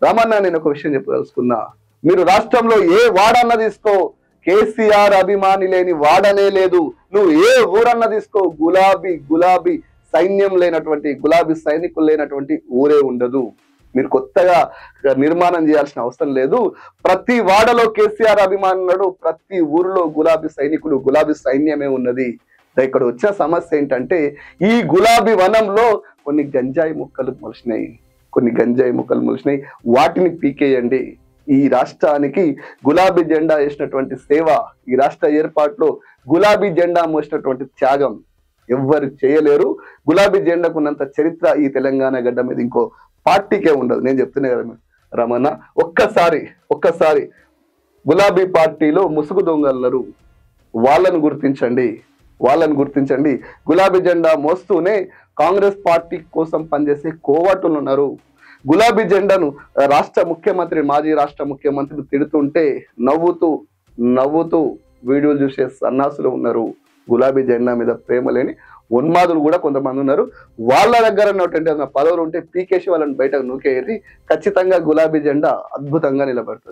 రామన్న, నేను ఒక విషయం చెప్పదలుచుకున్నా. మీరు రాష్ట్రంలో ఏ వాడన్న తీసుకో, కేసీఆర్ అభిమాని లేని వాడనే లేదు. నువ్వు ఏ ఊరన్న తీసుకో, గులాబీ గులాబీ సైన్యం లేనటువంటి, గులాబీ సైనికులు లేనటువంటి ఊరే ఉండదు. మీరు కొత్తగా నిర్మాణం చేయాల్సిన అవసరం లేదు. ప్రతి వాడలో కేసీఆర్ అభిమాని ఉన్నాడు, ప్రతి ఊరిలో గులాబీ సైనికులు, గులాబీ సైన్యమే ఉన్నది. ఇక్కడ వచ్చిన సమస్య ఏంటంటే, ఈ గులాబీ వనంలో కొన్ని గంజాయి మొక్కలు మొలిచినాయి, వాటిని పీకేయండి. ఈ రాష్ట్రానికి గులాబీ జెండా వేసినటువంటి సేవ, ఈ రాష్ట్ర ఏర్పాటులో గులాబీ జెండా మోసినటువంటి త్యాగం ఎవ్వరు చేయలేరు. గులాబీ జెండాకు ఉన్నంత చరిత్ర ఈ తెలంగాణ గడ్డ మీద ఇంకో పార్టీకే ఉండదు. నేను చెప్తున్నా కదా రమణ, ఒక్కసారి గులాబీ పార్టీలో ముసుగు దొంగలున్నారు, వాళ్ళను గుర్తించండి. గులాబీ జెండా మోస్తూనే కాంగ్రెస్ పార్టీ కోసం పనిచేసే కోవటులు ఉన్నారు. గులాబీ జెండాను మాజీ రాష్ట్ర ముఖ్యమంత్రి తిడుతుంటే నవ్వుతూ వీడియోలు చూసే సన్నాసులు ఉన్నారు. గులాబీ జెండా మీద ప్రేమ లేని ఉన్మాదులు కూడా కొంతమంది ఉన్నారు. వాళ్ళ దగ్గర ఉన్నటువంటి పదవులు ఉంటే పీకేసి వాళ్ళని బయటకు నూకేసి ఖచ్చితంగా గులాబీ జెండా అద్భుతంగా నిలబడుతుంది.